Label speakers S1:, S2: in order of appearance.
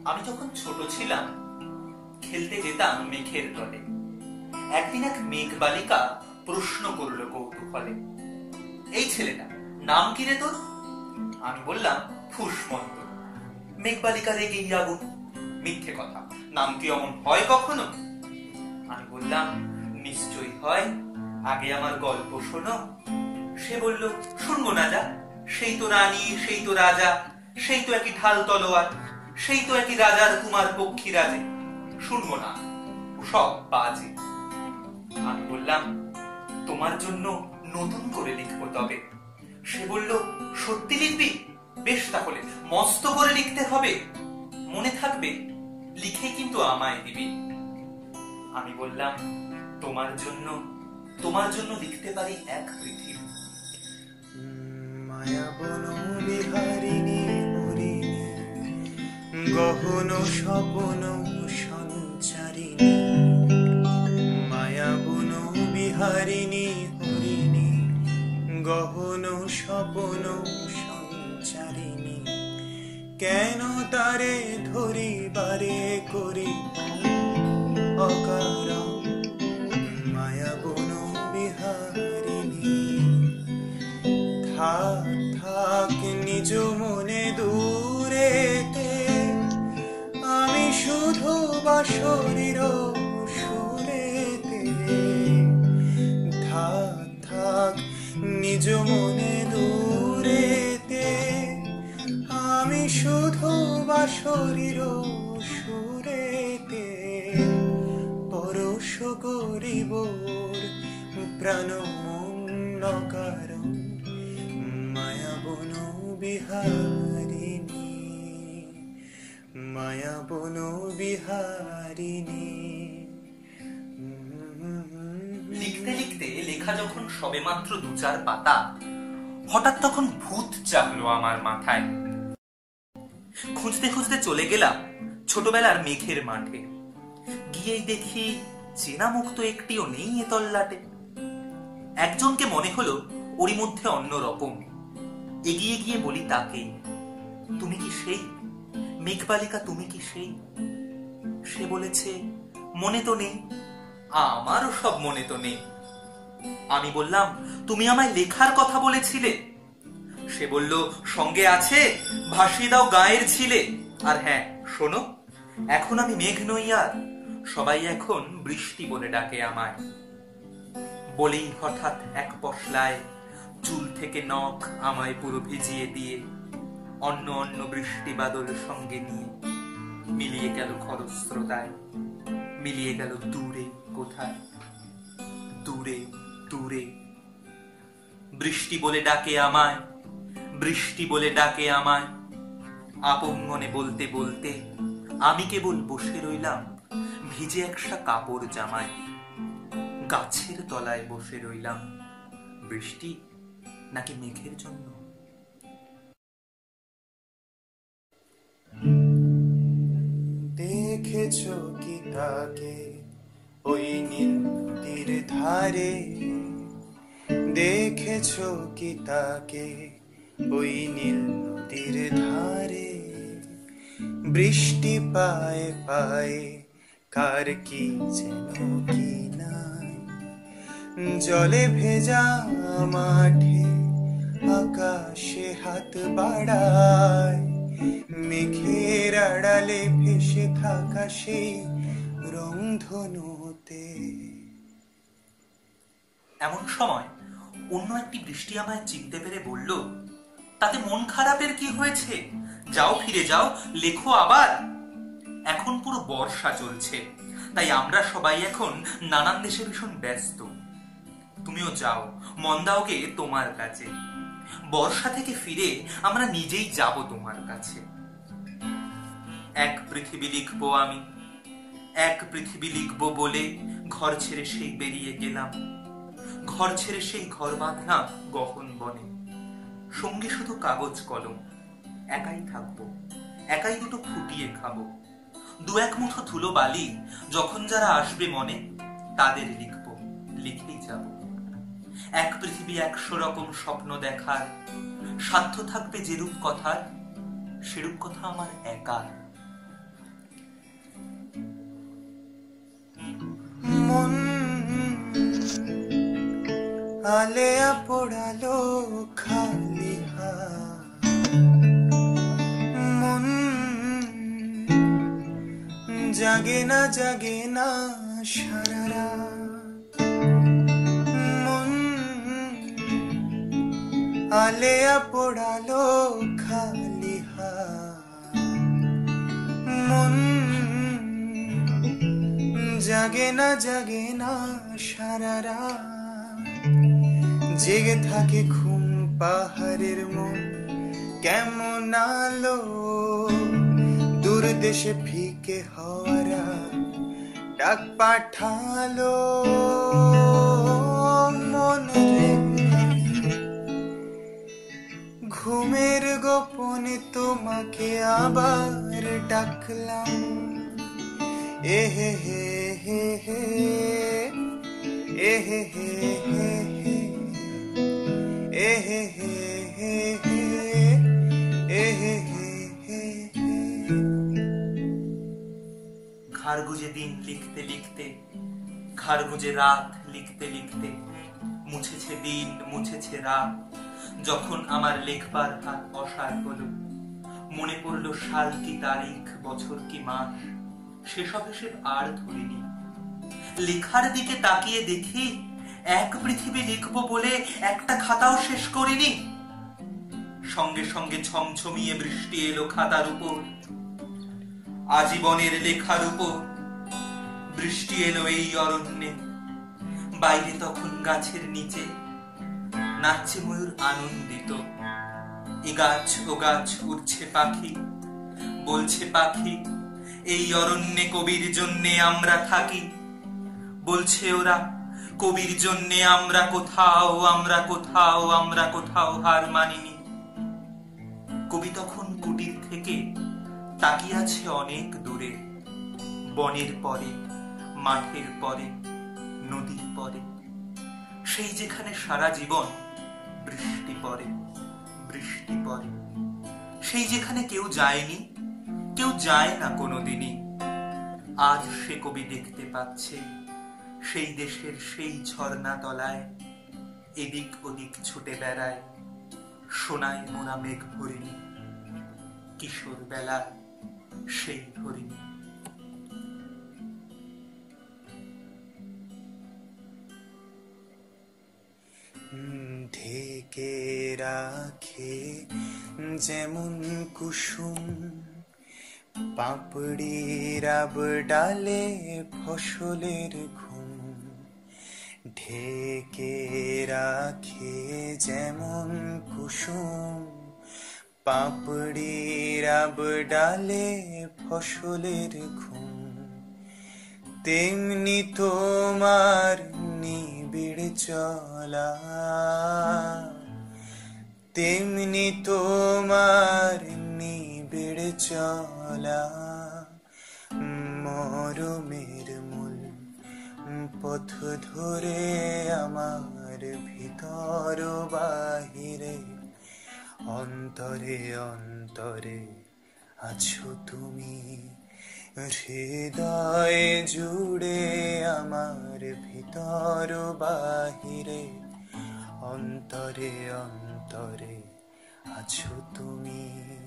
S1: আমি যখন ছোট ছিলাম খেলতে যেতাম মেঘের দলে। একদিন এক মেঘ বালিকা প্রশ্ন করল কৌতূহলে, এই ছেলেটা নাম কি রে তোর? আমি বললাম ফুসমন্ত। মেঘ বালিকা রেগে আগুন, মিথ্যে কথা, নাম কি অমন হয় কখনো? আমি বললাম নিশ্চয়ই হয়, আগে আমার গল্প শোনো। সে বলল শুনবো না যা, সেই তো রানী, সেই তো রাজা, সেই তো একই ঢাল তলোয়ার, সেই তো একই রাজার কুমার পক্ষী রাজে, শুনবো না, সব বাজে। আমি বললাম তোমার জন্য নতুন করে লিখবো তবে। সে বলল সত্যি লিখবি? বেশ, তাহলে মস্ত করে লিখতে হবে, মনে থাকবে, লিখে কিন্তু আমায় দিবি। আমি বললাম তোমার জন্য লিখতে পারি এক পৃথিবী।
S2: মায়া বন বিহারিণী হরিণী, গহন স্বপন সঞ্চারিণী। মায়া বন বিহারিণী হরিণী, গহন স্বপন সঞ্চারিণী। কেন তারে ধরিবারে করি অকারণ? মায়া বন বিহারিণী। থাক থাক নিজ মনে দূরেতে, আমি শুধু বাঁশরীর সুরেতে। থাক থাক নিজ মনে দূরেতে, আমি শুধু বাঁশরীর সুরেতে। পরশ করিব প্রাণ মন কারণ, মায়া বন বিহারিণী, মায়া বন বিহারিণী।
S1: লিখতে লিখতে লেখা যখন সবে মাত্র 2-4 পাতা, হঠাৎ তখন ভূত চাপলো আমার মাথায়। খুঁজতে খুঁজতে চলে গেলাম ছোটবেলার মেঘের মাঠে। গিয়েই দেখি চেনা মুখ তো একটিও নেই এ তল্লাটে। একজনকে মনে হলো ওরই মধ্যে অন্য রকম। এগিয়ে গিয়ে বলি তাকে, তুমি কি সেই মেঘবালিকা, তুমি কি সেই? সে বলেছে মনে তো নেই, আমারও সব মনে তো নেই। আমি বললাম তুমি আমায় লেখার কথা বলেছিলে। সে বলল সঙ্গে আছে, ভাসিয়ে দাও গায়ের ছিলে। আর হ্যাঁ শোনো, এখন আমি মেঘ নই আর, সবাই এখন বৃষ্টি বলে ডাকে আমায়। বলেই হঠাৎ এক পশলায় চুল থেকে নখ আমায় পুরো ভিজিয়ে দিয়ে অন্য অন্য বৃষ্টি বাদল সঙ্গে নিয়ে মিলিয়ে গেল খরস্রোতায়, মিলিয়ে গেল দূরে কোথায়, দূরে দূরে। বৃষ্টি বলে ডাকে আমায়, বৃষ্টি বলে ডাকে আমায়। আপন মনে বলতে বলতে আমি কেবল বসে রইলাম ভিজে একসা কাপড় জামায়। গাছের তলায় বসে রইলাম, বৃষ্টি নাকি মেঘের জন্য।
S2: দেখেছো কি তাকে ওই নীল নদীর ধারে? দেখেছো কি তাকে ওই নীল নদীর ধারে? বৃষ্টি পায়ে পায়ে কার কি যেন কি নাই, জলে ভেজা মাঠে আকাশে হাত বাড়ায়। মেঘের আড়ালে ভেসে থাকা সেই রংধনুতে।
S1: এমন সময় অন্য একটি বৃষ্টি আমায় চিনতে পেরে বলল, তাতে মন খারাপের কি হয়েছে? যাও, ফিরে যাও, লেখো আবার। এখন পুরো বর্ষা চলছে, তাই আমরা সবাই এখন নানান দেশে ভীষণ ব্যস্ত। তুমিও যাও, মন দাওগে তোমার কাছে। বর্ষা থেকে ফিরে আমরা নিজেই যাব তোমার কাছে। এক পৃথিবী লিখবো আমি, এক পৃথিবী লিখবো বলে ঘর ছেড়ে সেই বেরিয়ে গেলাম। ঘর ছেড়ে সেই ঘর বাঁধলাম গহন বনে, সঙ্গে শুধু কাগজ কলম। একাই থাকবো, একাই দুটো ফুটিয়ে খাবো। 2-1 মুঠো ধুলো বালি যখন যারা আসবে মনে, তাদের লিখবো, লিখেই যাব। এক পৃথিবী 100 রকম স্বপ্ন দেখার, সাধ্য থাকবে যেরূপ কথার, সেরূপ কথা আমার একার।
S2: আলেয়া পোড়ালো খালি হাত মন জাগে না সারা রাত মন আলেয়া পোড়ালো খালি হাত মন জাগে না সারা রাত জেগে থাকে ঘুম পাহাড়ের মন কেমন আলো দূর দেশে ফিকে হওয়ারা ডাক পাঠালো মন রে ঘুমের গোপনে তোমাকে আবার ডাকলাম এ হে হে হে হে এ হে হে হে হে এ হে হে হে হে এ হে হে হে
S1: ঘাড় গুজে দিন লিখতে লিখতে ঘাড় গুজে রাত লিখতে লিখতে মুছেছে দিন মুছেছে রাত যখন আমার লেখবার হাত অসার হলো মনে পড়লো সাল কি তারিখ বছর কি মাস সেসব হিসেব আর ধরিনি লেখার দিকে তাকিয়ে দেখি এক পৃথিবী লিখবো বলে একটা খাতাও শেষ করিনি সঙ্গে সঙ্গে ঝমঝমিয়ে বৃষ্টি এলো খাতার উপর আজীবনের লেখার উপর বৃষ্টি এলো এই অরণ্যে বাইরে তখন গাছের নিচে নাচছে ময়ূর আনন্দিত এ গাছ ও গাছ উড়ছে পাখি বলছে পাখি এই অরণ্যে কবির জন্যে আমরা থাকি বলছে ওরা কবির জন্যে আমরা কোথাও হার মানিনি কবি তখন কুটির থেকে তাকিয়ে আছে অনেক দূরে বনের পরে মাঠের পরে নদীর পরে সেই যেখানে সারা জীবন বৃষ্টি পড়ে সেই যেখানে কেউ যায়নি কেউ যায় না কোনোদিনই আজ সে কবি দেখতে পাচ্ছে সেই দেশের সেই ঝর্ণা তলায় এদিক ওদিক ছুটে বেড়ায় সোনায় মোরা মেঘ হরিণী কিশোর বেলায় সেই হরিণী
S2: ঢেকে রাখে যেমন কুসুম পাপড়ির আব ডালে ফসলের ঘুম ঢেকে রাখে যেমন কুসুম পাপড়ির আব ডালে ফসলের ঘুম তেমনি তোমার নিবিড় চলা তেমনি তোমার নিবিড় চলা মরমের মূল পথ ধরে আমার ভিতর বাহিরে অন্তরে অন্তরে আছো তুমি হৃদয়ে জুড়ে আমার ভিতর বাহিরে অন্তরে অন্তরে আছো তুমি।